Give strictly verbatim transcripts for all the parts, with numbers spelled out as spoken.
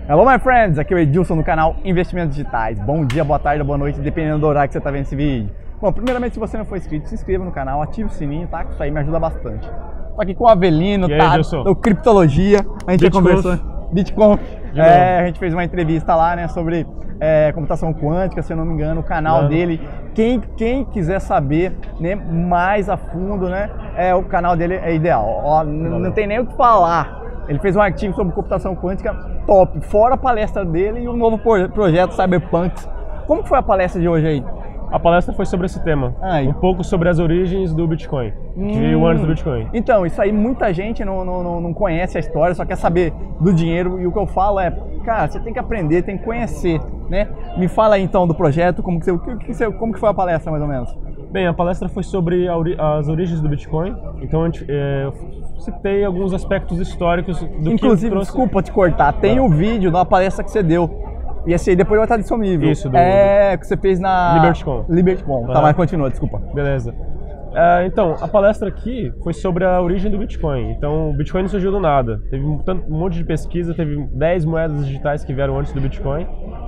Hello my friends, aqui é o Edilson no canal Investimentos Digitais. Bom dia, boa tarde, boa noite, dependendo do horário que você está vendo esse vídeo. Bom, primeiramente, se você não for inscrito, se inscreva no canal, ative o sininho, tá? Que isso aí me ajuda bastante. Tô aqui com o Avelino, e tá? Aí, do Criptologia. A gente já conversou. Bitcoin. É, a gente fez uma entrevista lá, né, sobre é, computação quântica, se eu não me engano, o canal Mano. dele. Quem, quem quiser saber, né, mais a fundo, né, é, o canal dele é ideal. Ó, não tem nem o que falar. Ele fez um artigo sobre computação quântica top, fora a palestra dele e o novo projeto Cyberpunks. Como que foi a palestra de hoje aí? A palestra foi sobre esse tema, Ai. um pouco sobre as origens do Bitcoin, hum. que veio antes do Bitcoin. Então, isso aí muita gente não, não, não conhece a história, só quer saber do dinheiro, e o que eu falo é, cara, você tem que aprender, tem que conhecer, né? Me fala aí então do projeto, como que, você, que você, como que foi a palestra mais ou menos? Bem, a palestra foi sobre as origens do Bitcoin, então a gente, é, eu citei alguns aspectos históricos do Inclusive, que Inclusive, trouxe... desculpa te cortar, tem o ah. um vídeo da palestra que você deu. E esse aí depois vai estar disponível. Isso, do, é, que você fez na... LibertyCon. LibertyCon, uhum. Tá, mas continua, desculpa. Beleza. É, então, a palestra aqui foi sobre a origem do Bitcoin. Então, o Bitcoin não surgiu do nada. Teve um, um monte de pesquisa, teve dez moedas digitais que vieram antes do Bitcoin.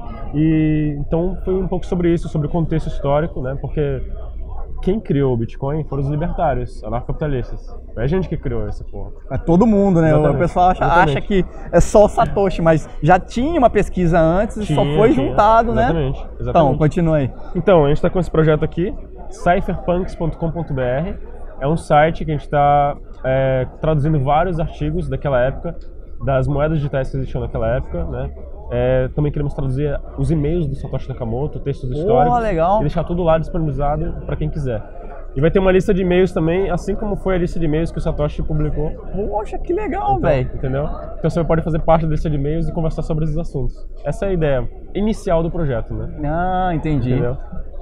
E então foi um pouco sobre isso, sobre o contexto histórico, né? Porque quem criou o Bitcoin foram os libertários, anarcocapitalistas. É a gente que criou essa porra. É todo mundo, né? Exatamente. O pessoal acha, acha que é só o Satoshi, mas já tinha uma pesquisa antes e só foi tinha. juntado, Exatamente. né? Exatamente. Então, continua aí. Então, a gente está com esse projeto aqui, cypherpunks ponto com ponto br. É um site que a gente está é, traduzindo vários artigos daquela época, das moedas digitais que existiam naquela época, né? É, também queremos traduzir os e-mails do Satoshi Nakamoto, textos históricos, oh, legal. e deixar tudo lá disponibilizado para quem quiser. E vai ter uma lista de e-mails também, assim como foi a lista de e-mails que o Satoshi publicou. Poxa, que legal, então, velho! Entendeu? Então você pode fazer parte da lista de e-mails e conversar sobre esses assuntos. Essa é a ideia inicial do projeto, né? Ah, entendi. Entendeu?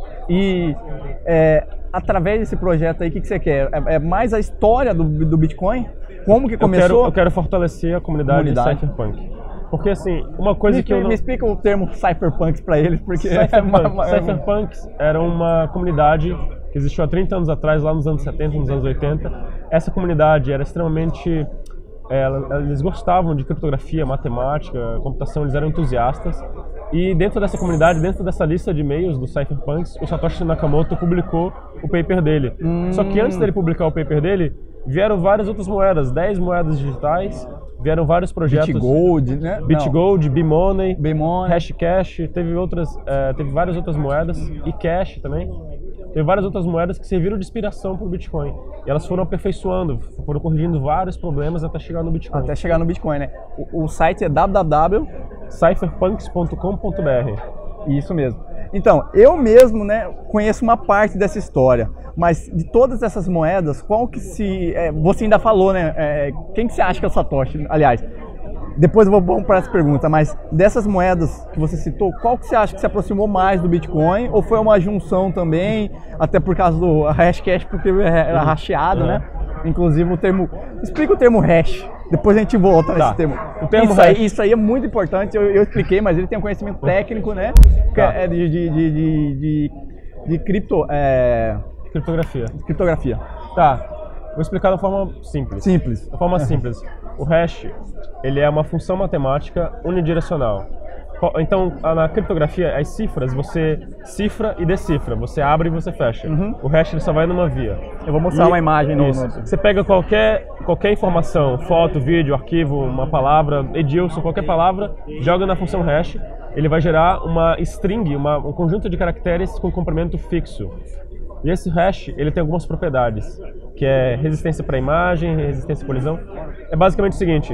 E é, através desse projeto aí, o que, que você quer? É, é mais a história do, do Bitcoin? Como que começou? Eu quero, eu quero fortalecer a comunidade, comunidade. de Cypherpunk. Porque assim, uma coisa me, que eu não... Me explica o termo Cypherpunks para eles, porque... Cypherpunk, é Cypherpunks era uma comunidade que existiu há trinta anos atrás, lá nos anos setenta, nos anos oitenta. Essa comunidade era extremamente... É, eles gostavam de criptografia, matemática, computação, eles eram entusiastas. E dentro dessa comunidade, dentro dessa lista de e-mails dos Cypherpunks, o Satoshi Nakamoto publicou o paper dele. Hum. Só que antes dele publicar o paper dele, vieram várias outras moedas, dez moedas digitais, vieram vários projetos. BitGold, né? BitGold, B-Money, B-Money, Hashcash, teve outras, é, teve várias outras moedas, e Cash também. Teve várias outras moedas que serviram de inspiração para o Bitcoin. E elas foram aperfeiçoando, foram corrigindo vários problemas até chegar no Bitcoin. Até chegar no Bitcoin, né? O, o site é w w w ponto cypherpunks ponto com ponto br. Isso mesmo. Então, eu mesmo, né, conheço uma parte dessa história, mas de todas essas moedas, qual que se... É, você ainda falou, né? É, quem que você acha que é o Satoshi? Aliás, depois eu vou, vamos para essa pergunta, mas dessas moedas que você citou, qual que você acha que se aproximou mais do Bitcoin? Ou foi uma junção também, até por causa do Hashcash, porque era hasheado, uhum. né? Inclusive o termo... Explica o termo hash, depois a gente volta tá. nesse termo. O termo isso, hash. Aí, isso aí é muito importante, eu, eu expliquei, mas ele tem um conhecimento técnico, né? Tá. É de, de, de, de, de, de cripto... É... Criptografia. Criptografia. Tá. Vou explicar de forma simples. Simples. De forma simples. O hash, ele é uma função matemática unidirecional. Então, na criptografia, as cifras, você cifra e decifra. Você abre e você fecha. Uhum. O hash ele só vai numa via. Eu vou mostrar e, uma imagem. No, isso. No... Você pega qualquer, qualquer informação, foto, vídeo, arquivo, uma palavra, Edilson, qualquer palavra, joga na função hash. Ele vai gerar uma string, uma, um conjunto de caracteres com comprimento fixo. E esse hash, ele tem algumas propriedades, que é resistência para imagem, resistência à colisão. É basicamente o seguinte,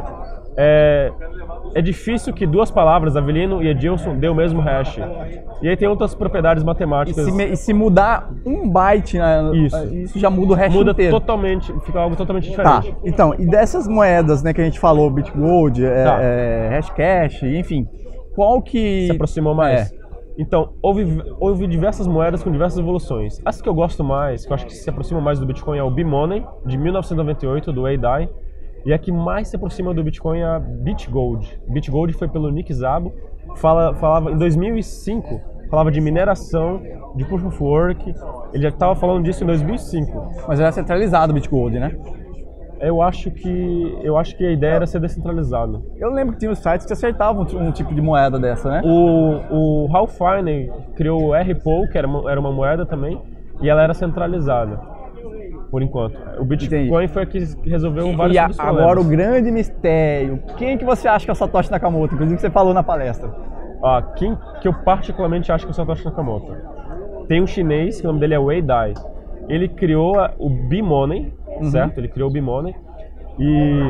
é, é difícil que duas palavras, Avelino e Edilson, dê o mesmo hash. E aí tem outras propriedades matemáticas. E se, e se mudar um byte, né, isso. isso já muda o hash muda inteiro. Muda totalmente, fica algo totalmente diferente. Tá, então, e dessas moedas, né, que a gente falou, BitGold, tá. é, é, Hashcash, enfim, qual que... Se aproximou mais. É. Então, houve, houve diversas moedas com diversas evoluções. As que eu gosto mais, que eu acho que se aproxima mais do Bitcoin, é o B-Money, de mil novecentos e noventa e oito, do Wei Dai. E a que mais se aproxima do Bitcoin é a BitGold. BitGold foi pelo Nick Szabo, fala, falava em dois mil e cinco, falava de mineração, de Proof of Work. Ele já estava falando disso em dois mil e cinco. Mas era centralizado o BitGold, né? Eu acho que eu acho que a ideia era ser descentralizado. Eu lembro que tinha os sites que acertavam um tipo de moeda dessa, né? O, o Ralph Finney criou o R P O, que era uma, era uma moeda também, e ela era centralizada, por enquanto. O Bitcoin Entendi. Foi a que resolveu vários E a, agora o grande mistério, quem que você acha que é o Satoshi Nakamoto? Inclusive que você falou na palestra. Ah, quem que eu particularmente acho que é o Satoshi Nakamoto? Tem um chinês, que o nome dele é Wei Dai. Ele criou a, o B-Money, uhum. certo? Ele criou o B-Money. E,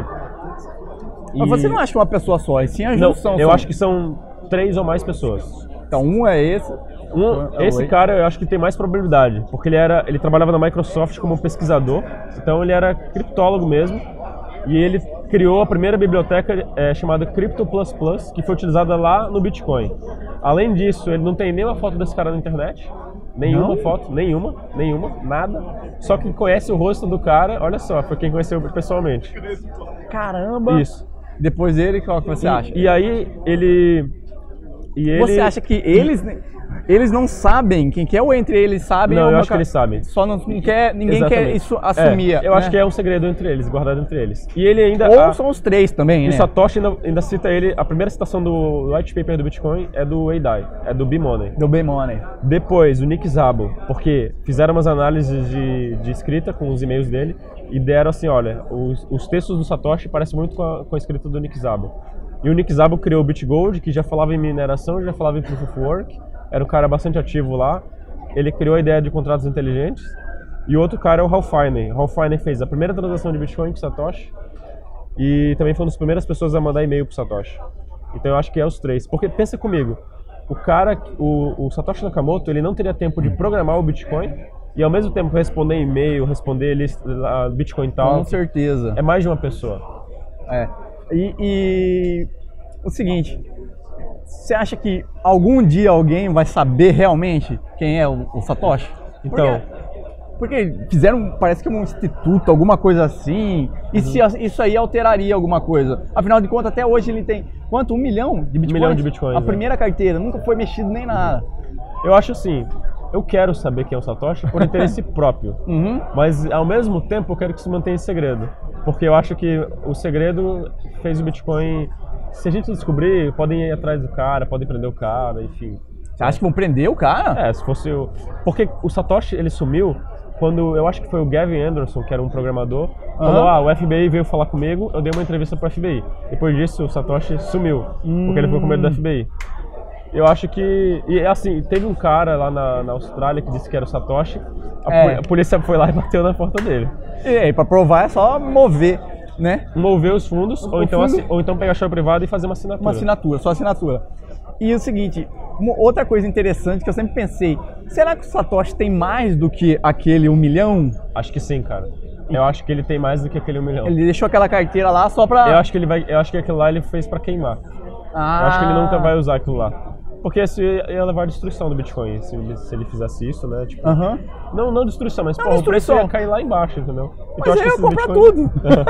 e... Mas você não acha que é uma pessoa só, e sim a junção? Não, eu só. acho que são três ou mais pessoas. Então, um é esse... Um, é esse cara eu acho que tem mais probabilidade, porque ele, era, ele trabalhava na Microsoft como pesquisador, então ele era criptólogo mesmo, e ele criou a primeira biblioteca é, chamada Crypto Plus Plus, que foi utilizada lá no Bitcoin. Além disso, ele não tem nenhuma foto desse cara na internet, nenhuma não? foto, nenhuma, nenhuma, nada. Só quem conhece o rosto do cara, olha só, foi quem conheceu pessoalmente. Caramba! Isso. Depois dele, qual que você e, acha? E aí, ele... E ele... Você acha que eles... Eles não sabem quem que é ou entre eles sabem? Não, ou eu uma... acho que eles sabem. Só não quer, ninguém Exatamente. quer isso assumir. É, eu né? acho que é um segredo entre eles, guardado entre eles. E ele ainda... Ou a, são os três também, e né? O Satoshi ainda, ainda cita ele, a primeira citação do white paper do Bitcoin é do Wei Dai, é do B-Money. Do B-Money. Depois, o Nick Szabo, porque fizeram umas análises de, de escrita com os e-mails dele e deram assim, olha, os, os textos do Satoshi parecem muito com a, com a escrita do Nick Szabo. E o Nick Szabo criou o BitGold, que já falava em mineração, já falava em Proof of Work, era um cara bastante ativo lá. Ele criou a ideia de contratos inteligentes. E o outro cara é o Ralph Finney. Ralph Finney fez a primeira transação de Bitcoin com o Satoshi e também foi uma das primeiras pessoas a mandar e-mail pro Satoshi. Então eu acho que é os três. Porque pensa comigo, o cara, o, o Satoshi Nakamoto, ele não teria tempo de programar o Bitcoin e ao mesmo tempo responder e-mail, responder lista, Bitcoin tal. Com certeza. É mais de uma pessoa. É. E, e o seguinte, você acha que algum dia alguém vai saber realmente quem é o, o Satoshi? Então, porque, porque fizeram, parece que um instituto, alguma coisa assim, e uhum. se isso aí alteraria alguma coisa? Afinal de contas, até hoje ele tem, quanto? Um milhão de bitcoins? Um milhão de bitcoins. A primeira é. carteira, nunca foi mexido nem nada. Eu acho assim, eu quero saber quem é o Satoshi por interesse próprio, uhum. mas ao mesmo tempo eu quero que isso mantenha em segredo, porque eu acho que o segredo fez o Bitcoin, se a gente descobrir, podem ir atrás do cara, podem prender o cara, enfim. Você acha que vão prender o cara? É, se fosse o... Porque o Satoshi, ele sumiu quando, eu acho que foi o Gavin Anderson, que era um programador, uhum. falou, ah, o F B I veio falar comigo, eu dei uma entrevista pro F B I. Depois disso, o Satoshi sumiu, hum. porque ele ficou com medo do F B I. Eu acho que, e assim, teve um cara lá na, na Austrália que disse que era o Satoshi, a, é. a polícia foi lá e bateu na porta dele. E aí, pra provar é só mover, né? Mover os fundos, o ou, então, fundo... assim, ou então pegar a chave privada e fazer uma assinatura. Uma assinatura, só assinatura. E o seguinte, uma outra coisa interessante que eu sempre pensei, será que o Satoshi tem mais do que aquele um milhão? Acho que sim, cara. Eu acho que ele tem mais do que aquele um milhão. Ele deixou aquela carteira lá só pra... Eu acho que ele vai, eu acho que aquilo lá ele fez pra queimar. Ah. Eu acho que ele nunca vai usar aquilo lá. Porque isso ia levar à destruição do Bitcoin, se ele, se ele fizesse isso, né? Tipo, uhum. não, não destruição, mas não porra, destruição. o preço ia cair lá embaixo, entendeu? Então, mas acho eu ia comprar Bitcoin...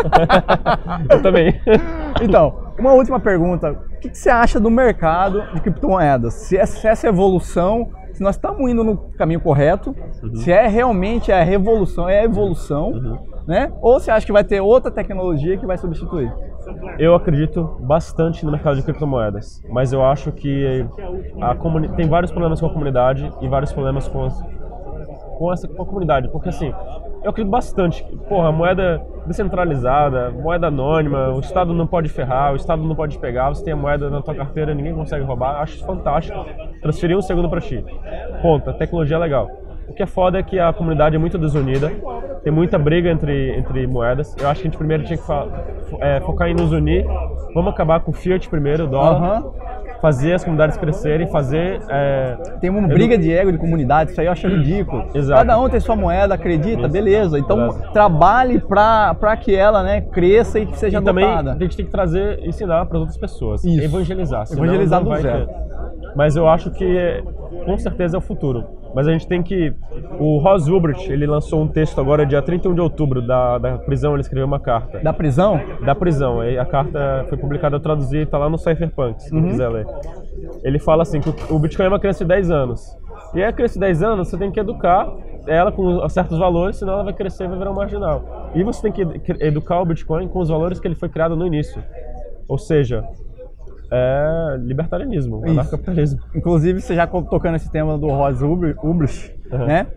tudo! Eu também. Então, uma última pergunta. O que, que você acha do mercado de criptomoedas? Se essa, se essa evolução, se nós estamos indo no caminho correto, uhum. se é realmente a revolução, é a evolução, uhum. né? Ou você acha que vai ter outra tecnologia que vai substituir? Eu acredito bastante no mercado de criptomoedas, mas eu acho que a comuni- tem vários problemas com a comunidade e vários problemas com, as, com, essa, com a comunidade, porque assim, eu acredito bastante que, porra, moeda descentralizada, moeda anônima, o Estado não pode ferrar, o Estado não pode pegar, você tem a moeda na tua carteira, ninguém consegue roubar, acho isso fantástico, transferir um segundo para ti, ponto, a tecnologia é legal. O que é foda é que a comunidade é muito desunida, tem muita briga entre, entre moedas. Eu acho que a gente primeiro tinha que fo é, focar em nos unir. Vamos acabar com o Fiat primeiro, o dólar, uhum. fazer as comunidades crescerem, fazer... É, tem uma briga de ego de comunidade, isso aí eu acho ridículo. Exato. Cada um tem sua moeda, acredita, isso. beleza. Então Exato. trabalhe para que ela, né, cresça e que seja e adotada. Também a gente tem que trazer, ensinar para as outras pessoas, isso. evangelizar. Evangelizar do zero. Ter. Mas eu acho que com certeza é o futuro. Mas a gente tem que... O Ross Ulbricht, ele lançou um texto agora, dia trinta e um de outubro, da, da prisão, ele escreveu uma carta. Da prisão? Da prisão. A carta foi publicada, eu traduzi, está lá no Cypherpunk, se uhum. você quiser ler. Ele fala assim, que o Bitcoin é uma criança de dez anos. E a criança de dez anos, você tem que educar ela com certos valores, senão ela vai crescer e vai virar um marginal. E você tem que educar o Bitcoin com os valores que ele foi criado no início. Ou seja, é libertarianismo, anarcapitalismo. Inclusive, você já tocando esse tema do Ross Ulbricht, uhum. né?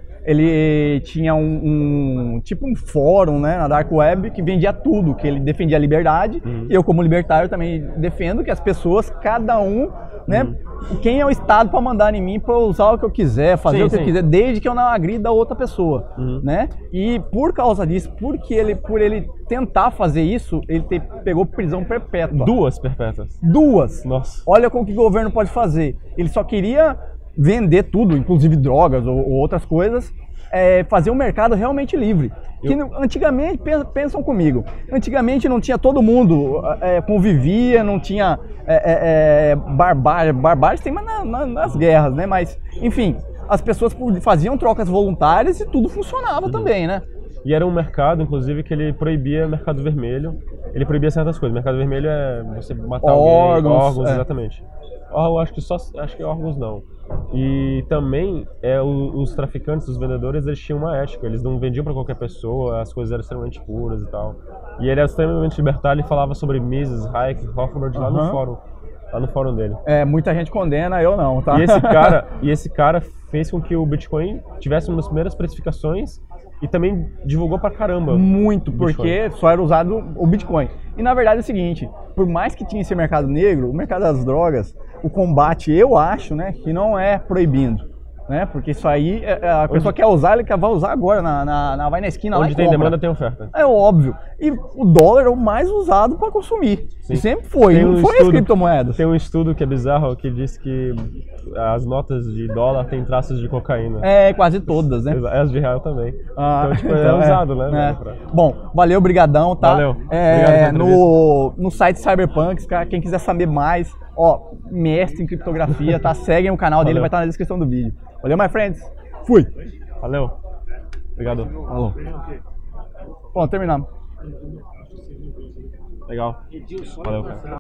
Ele tinha um, um tipo um fórum, né, na Dark Web que vendia tudo, que ele defendia a liberdade. Uhum. Eu, como libertário, também defendo que as pessoas, cada um, né, uhum. quem é o Estado para mandar em mim para usar o que eu quiser, fazer sim, o que sim. eu quiser, desde que eu não agrida a outra pessoa, uhum. né? E por causa disso, porque ele, por ele tentar fazer isso, ele te, pegou prisão perpétua. Duas perpétuas. Duas. Nossa. Olha como que o governo pode fazer. Ele só queria vender tudo, inclusive drogas ou, ou outras coisas, é, fazer um mercado realmente livre. Que eu... antigamente, pensam comigo, antigamente não tinha todo mundo, é, convivia, não tinha é, é, barbárie, barbárie tem mas na, na, nas guerras, né? Mas, enfim, as pessoas faziam trocas voluntárias e tudo funcionava uhum. também, né? E era um mercado, inclusive, que ele proibia mercado vermelho, ele proibia certas coisas. Mercado vermelho é você matar órgãos, alguém, órgãos, é. exatamente. Órgãos, acho que só, acho que órgãos não. E também é, o, os traficantes, os vendedores, eles tinham uma ética, eles não vendiam para qualquer pessoa, as coisas eram extremamente puras e tal. E ele era extremamente libertário e falava sobre Mises Hayek, Rothbard lá uhum. no fórum, lá no fórum dele. É, muita gente condena, eu não, tá? E esse cara, e esse cara fez com que o Bitcoin tivesse uma das primeiras precificações e também divulgou pra caramba. Muito, porque só era usado o Bitcoin. E na verdade é o seguinte, por mais que tinha esse mercado negro, o mercado das drogas, o combate, eu acho, né, que não é proibindo. Né? Porque isso aí, a pessoa onde... quer usar, ele vai usar agora, na, na, na vai na esquina onde lá e tem compra. Demanda tem oferta. É óbvio. E o dólar é o mais usado para consumir. Sim. E sempre foi, tem não um foi estudo, as criptomoedas. Tem um estudo que é bizarro, que diz que as notas de dólar têm traços de cocaína. É, quase todas, né? As de real também. Ah, então, tipo, então, é usado, é, né? É. Pra... Bom, valeu, brigadão, tá? Valeu. É, no, no site Cyberpunks, cara, quem quiser saber mais, ó, mestre em criptografia, tá? Seguem o canal dele, valeu. Vai estar na descrição do vídeo. Valeu, my friends. Fui. Valeu. Obrigado. Falou. Pronto, terminamos. Legal. Valeu, cara.